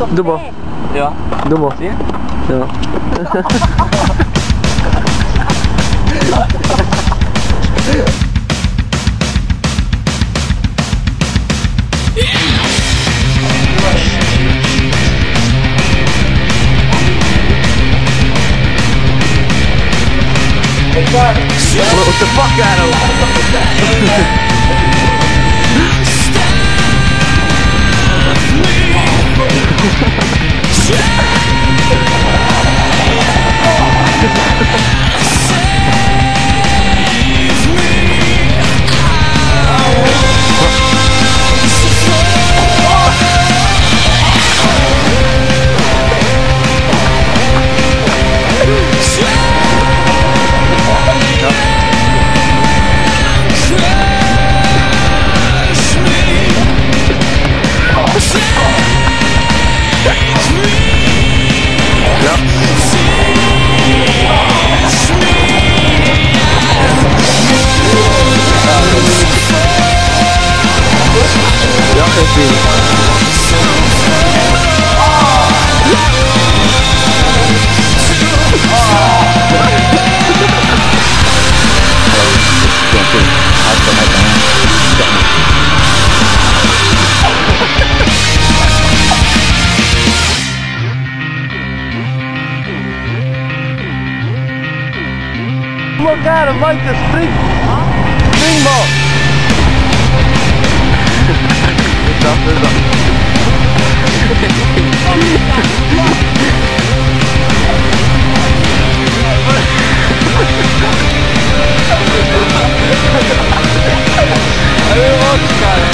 Dubbel. Ja. Dubbel. Zie je? Ja. What the fuck out of Look at him like the springboard. It's up, it's up. I didn't want this guy.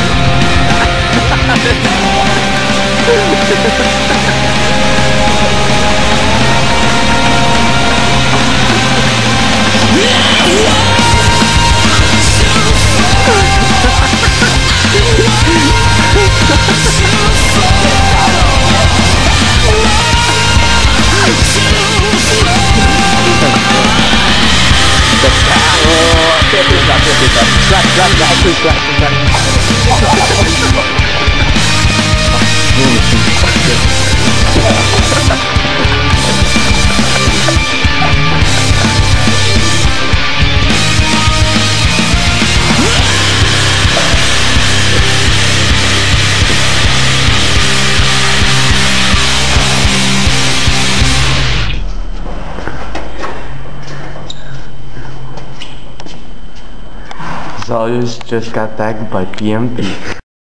Zayus just got tagged by PMP.